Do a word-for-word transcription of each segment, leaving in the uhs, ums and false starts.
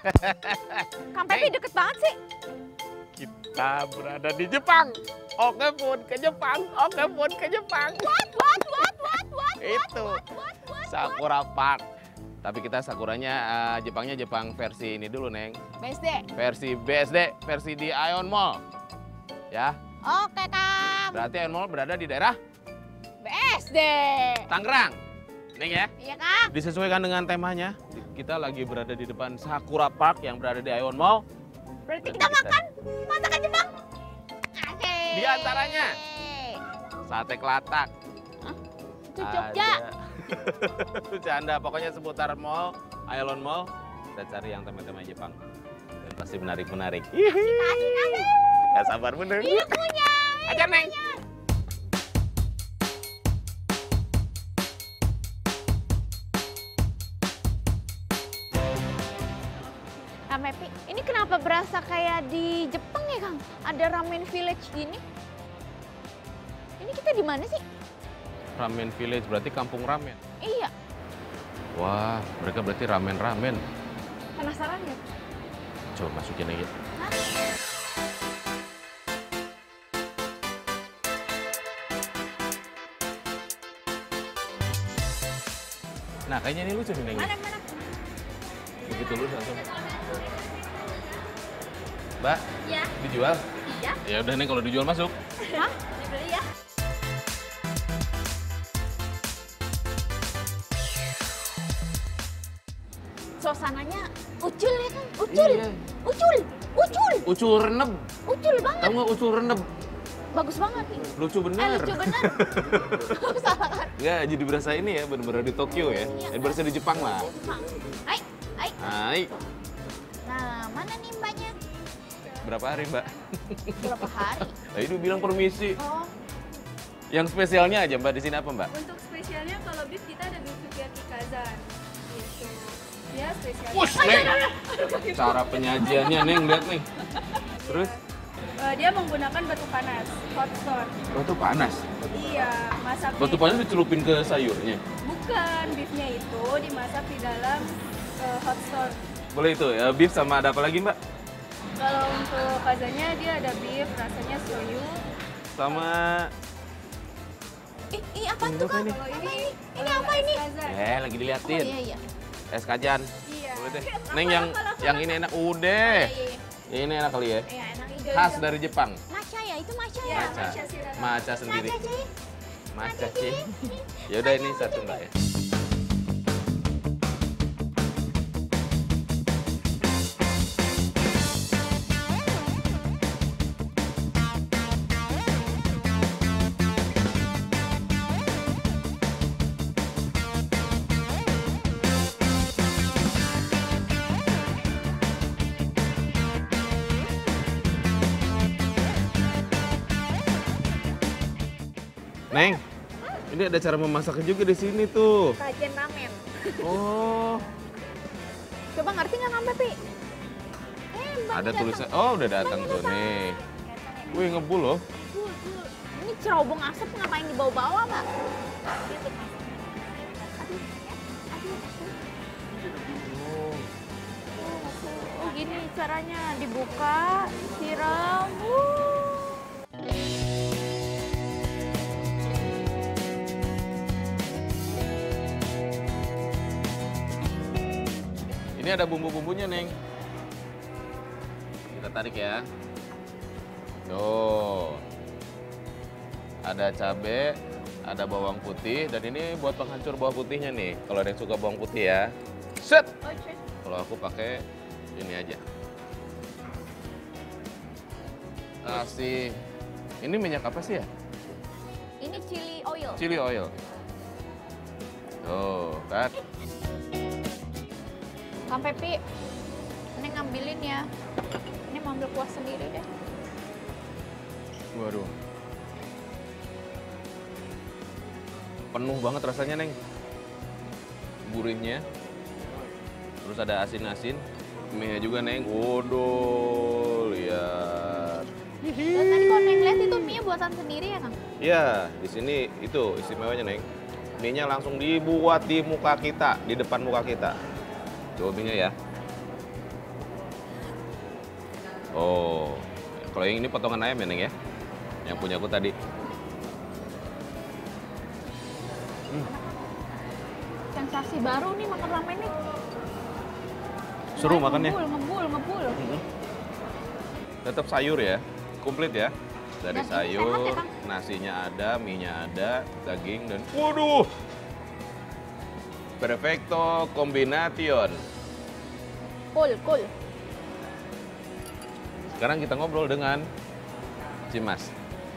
Kang Pepi deket banget sih. Kita berada di Jepang. Oke pun ke Jepang. Oke pun ke Jepang. What, what, what, what, what, Itu what, what, what, Sakura Park. Tapi kita Sakuranya uh, Jepangnya Jepang versi ini dulu, Neng. B S D. Versi B S D, versi di Aeon Mall. Ya. Oke, Kang. Berarti Aeon Mall berada di daerah B S D. Tangerang. Neng ya. Iya, Kang. Disesuaikan dengan temanya. Kita lagi berada di depan Sakura Park yang berada di Aeon Mall. Berarti kita makan masakan Jepang. Asik. Di antaranya sate kelatak. Hah? Itu Jogja. Bercanda, pokoknya seputar mall, Aeon Mall. Kita cari yang tema-tema Jepang. Dan pasti menarik-menarik. Asik, asik, asik. Gak sabar bener. Iya punya. Ajar, Neng. Kang Pepi, ini kenapa berasa kayak di Jepang ya, Kang? Ada ramen village gini. Ini kita di mana sih? Ramen Village berarti kampung ramen. Iya, Wah, mereka berarti ramen-ramen. penasaran ya? Coba masukin aja. Hah? Nah, kayaknya ini lucu nih, Neng. Mana, mana? Begitu lurus langsung. Mbak, Ya, dijual? iya. Ya udah, Neng, kalau dijual masuk. Hah? Dibeli ya? Suasananya ucul ya, Kang? Ucul. Iya. Ucul. Ucul. Ucul reneb. Ucul banget. Tahu nggak ucul reneb? Bagus banget nih. Lucu bener. Eh, lucu bener. Salah kan? Nggak, jadi berasa ini ya, bener-bener di Tokyo ya. Iya. Eh, berasa di Jepang lah. Jepang. Hai, hai. Hai, Nah, mana nih mbaknya? berapa hari, Mbak? Berapa hari? Tadi dia bilang permisi. Oh, Yang spesialnya aja, Mbak, di sini apa, Mbak? Untuk spesialnya kalau beef kita ada beef sukiyaki kazan. Gitu. Ya spesialnya. Wush, Neng! Cara penyajiannya, Neng, lihat, Neng. Terus? Eh, dia menggunakan batu panas, hot stone. Batu panas. Iya, masak Batu beef. panas dicelupin ke sayurnya. Bukan, beefnya itu dimasak di dalam eh, hot stone. Boleh itu ya, beef sama ada apa lagi, Mbak? Kalau untuk kazannya dia ada beef, rasanya soyu. Sama... ih, ih apa Ini tuh apa Kang? ini? Kalau Apa ini, ini? Ini eh, apa es ini? kazan. Eh, lagi Oh diliatin. iya iya. Es kajan. Iya. Boleh deh. Neng, yang yang ini enak. Udah. Iya iya. Yang ini enak kali ya. Iya enak ini. Khas dari Jepang. Matcha ya, itu matcha Iya, ya. Matcha. matcha sirah. Matcha sendiri. Matcha sih. Matcha, Ci. Ya udah, ini satu, Mbak ya. Neng, ini ada cara memasaknya juga di sini tuh. Sajian ramen. Oh, Coba ngerti nggak Kang Pepi? Eh, mbaknya ada datang. tulisan. Oh, udah datang tuh nih. Wih, ngebul loh. Tuh, tuh. Ini cerobong asap ngapain dibawa-bawa, Mbak? Gitu, Mas. Aduh, aduh, aduh. Oh, gini caranya dibuka, siram. Wuh. Ini ada bumbu-bumbunya, Neng. Kita tarik ya. Tuh. Ada cabai, ada bawang putih, dan ini buat penghancur bawang putihnya nih. Kalau ada yang suka bawang putih ya. Set! Oh, cuy. Kalau aku pakai ini aja. Kasih. Ini minyak apa sih ya? Ini chili oil. Chili oil. Tuh, kan? Kang Pepi, ini ngambilin ya. Ini mau ambil kuah sendiri deh. Waduh. Penuh banget rasanya, Neng. Gurihnya. Terus ada asin-asin. Mie-nya juga, Neng. Waduh, lihat. Dan tadi kalau Neng lihat itu mie buatan sendiri ya, Kang? Iya, di sini itu istimewanya, Neng. Mie-nya langsung dibuat di muka kita, di depan muka kita. Coba mie-nya ya. Oh, kalau yang ini potongan ayam ya, Neng ya? Yang punya aku tadi. Hmm. Sensasi baru nih makan ramen nih. Seru makannya. Ngebul, ngebul, ngebul. Hmm. Tetap sayur ya, komplit ya. Dari Dan ini sayur, sehat ya, Kang? nasinya ada, mie-nya ada, daging dan waduh. Perfecto combination. Cool, cool. Sekarang kita ngobrol dengan Cimas.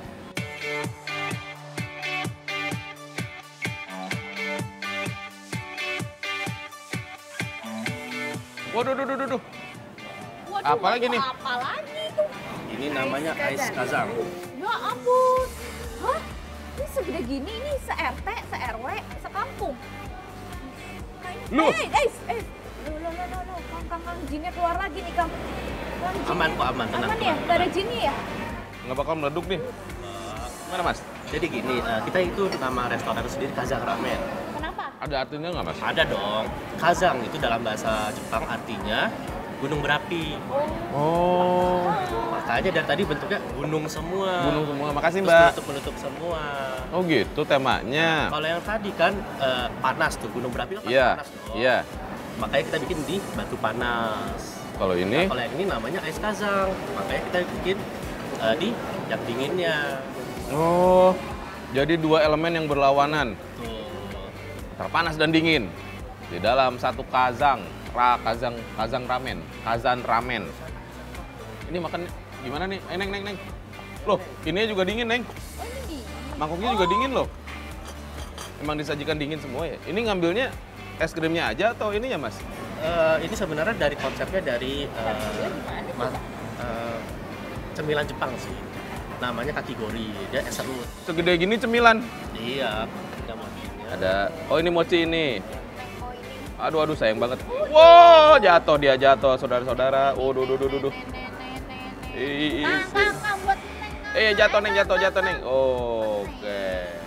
Waduh, duh, duh, duh, duh. Waduh, Apa lagi waduh, nih? Apa lagi tuh? Ini namanya ais kazang. Ya ampun. Hah? Ini segede gini, ini se-R T, se-R W, sekampung. Loh. Eh, eh, eh. Loh, loh, loh, loh, loh. Kang, kang, kang, jinnya keluar lagi nih, Kang. Kang, jinnya- Aman kok, aman, tenang, Aman ya? tenang, Nggak ada tenang. jinnya ya? Nggak bakal meleduk nih. Mana Mas? Jadi gini, eh, kita itu nama restoran itu sendiri Kazang Ramen. Kenapa? Ada artinya nggak Mas? Ada dong. Kazang itu dalam bahasa Jepang artinya gunung berapi. Oh, Makanya dari tadi bentuknya gunung semua. gunung semua. Makasih Terus Mbak. menutup-menutup semua. Oh gitu temanya. Kalau yang tadi kan eh, panas tuh, gunung berapi kan pasti Iya, panas dong. iya. Makanya kita bikin di batu panas. Kalau Nah, ini, kalau yang ini namanya ais kazang. Makanya kita bikin eh, di yang dinginnya. oh, jadi dua elemen yang berlawanan. Tuh. Antara panas dan dingin. Di dalam satu kazang, ra kazang, kazang ramen, kazan ramen. Ini makan gimana nih? Eh, Neng, Neng, Neng. Loh, ini juga dingin, Neng. Oh, ini dingin. Mangkoknya juga dingin loh. Emang disajikan dingin semua ya? Ini ngambilnya es krimnya aja atau ini ya, Mas? Eh, ini sebenarnya dari konsepnya dari eh, Kecilnya gimana ma- coba? eh, cemilan Jepang sih. Namanya kakigori, dia es serut. Segede gini cemilan. Iya, ada mochinya. Ada, oh ini mochi ini. Oh, ini. Aduh, aduh sayang banget. Wow, jatuh dia jatuh, saudara-saudara. Oh, duh, duh, duh, duh, duh. Ih, ih, Kang, ih. kang, kang, buat Neng. Kang. Eh, jatuh, Neng, Kang, jatuh, kang, jatuh, kang. Neng. Oke.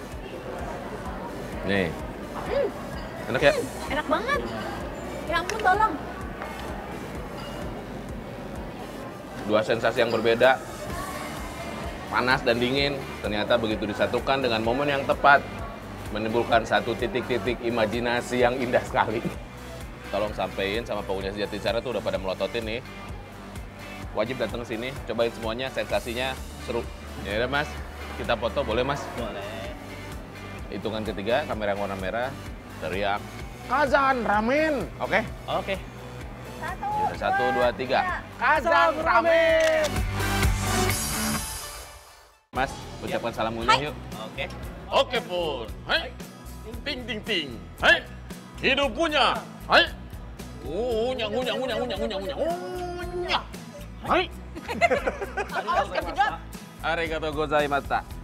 Nih, Hmm, enak ya? enak banget. Ya ampun, tolong. Dua sensasi yang berbeda. Panas dan dingin, ternyata begitu disatukan dengan momen yang tepat, menimbulkan satu titik-titik imajinasi yang indah sekali. Tolong sampein sama pengusaha Jaticara tuh udah pada melototin nih. Wajib datang ke sini, cobain semuanya, sensasinya seru. Ya udah Mas, kita foto boleh Mas? Boleh. Hitungan ketiga, kamera yang warna merah, teriak, Kazan Ramen, oke? Oke. Satu, Yaudah, satu, dua, tiga. Kazan Ramen! Mas, ucapkan salam ngunyah yuk. Oke. Oke pun, hai, ting ting ting, hai, hidup punya, hai, ngunyah ngunyah ngunyah ngunyah ngunyah ngunyah ngunyah, hai. Arigatou gozaimashita.